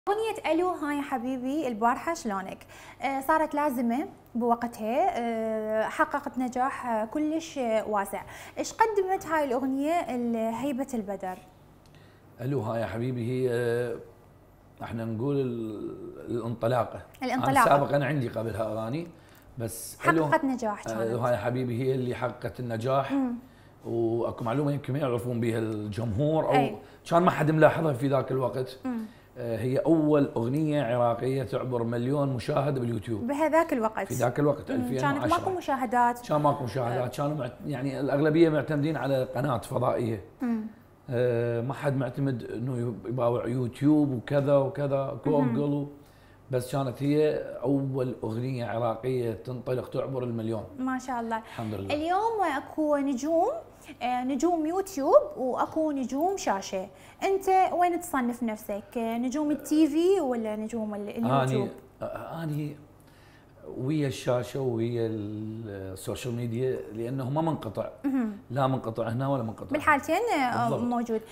أغنية ألو ها يا حبيبي البارحة شلونك؟ صارت لازمة بوقتها، حققت نجاح كلش واسع. ايش قدمت هاي الأغنية لهيبة البدر؟ الو ها يا حبيبي هي احنا نقول الانطلاقه. انا الانطلاقة. سابقا عندي قبلها اغاني، بس حققت نجاح الو كانت. ها يا حبيبي هي اللي حققت النجاح. واكو معلومه يمكن ما يعرفون بها الجمهور او أي. كان ما حد ملاحظها في ذاك الوقت. هي اول اغنيه عراقيه تعبر مليون مشاهده باليوتيوب بهذاك الوقت. في ذاك الوقت 2010. كانت ماكو مشاهدات. كان ماكو مشاهدات، كانوا يعني الاغلبيه معتمدين على قناه فضائيه. ما حد معتمد انه يباوع يوتيوب وكذا وكذا جوجل. بس كانت هي اول اغنيه عراقيه تنطلق تعبر المليون. ما شاء الله. الحمد لله. اليوم اكو نجوم يوتيوب واكو نجوم شاشه. انت وين تصنف نفسك؟ نجوم التي في ولا نجوم اليوتيوب؟ اني ويا الشاشه ويا السوشيال ميديا، لانه ما منقطع. لا منقطع هنا ولا منقطع بالحالتين بالضبط. موجود.